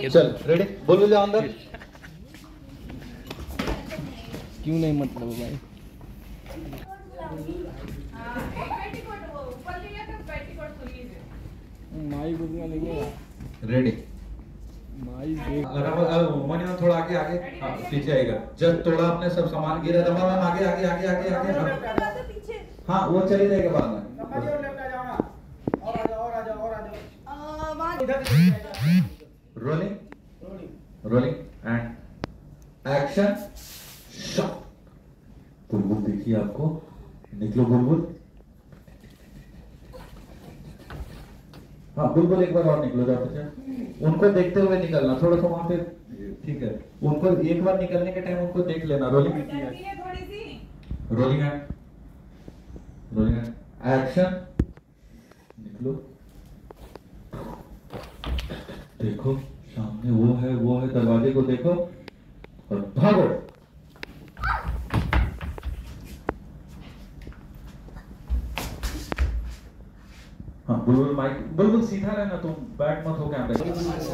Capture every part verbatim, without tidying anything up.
चल रेडी, बोल बोल जाओ अंदर। क्यों नहीं मतलब भाई माई गुड़िया लेंगे रेडी माई देख मोनिया थोड़ा आगे आगे हाँ, पीछे आएगा। जब थोड़ा अपने सब सामान गिरा दबा मैम आगे आगे आगे आगे आगे हाँ वो चली जाएगा बाद में। Rolling rolling and action shot. बुलबुल देखिए आपको, निकलो बुलबुल। हाँ बुलबुल एक बार और निकलो जाओ बच्चा। उनको देखते हुए निकलना, थोड़ा सा वहां पे ठीक है। उनको एक बार निकलने के टाइम उनको देख लेना। Rolling rolling and rolling and action. निकलो, देखो सामने वो है वो है, दरवाजे को देखो और भागो। हाँ बुलबुल माइक, बुलबुल सीधा रहना, तुम बैक मत हो कैमरे।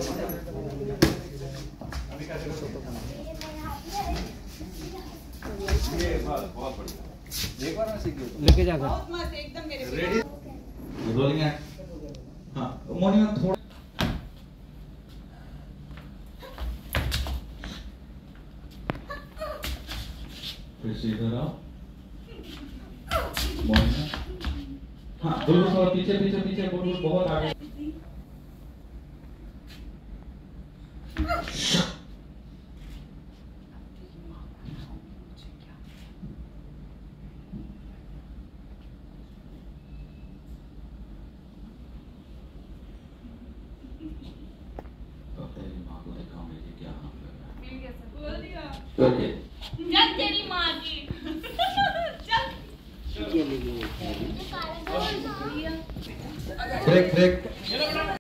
लेके जाकर रेडी रोलिंग है। हाँ मोनिया थोड़ा फिर सीधा रहो मोनिया। हाँ बुलबुल थोड़ा पीछे पीछे पीछे, बुलबुल बहुत आगे। ओके जब तेरी माँ की ब्रेक ब्रेक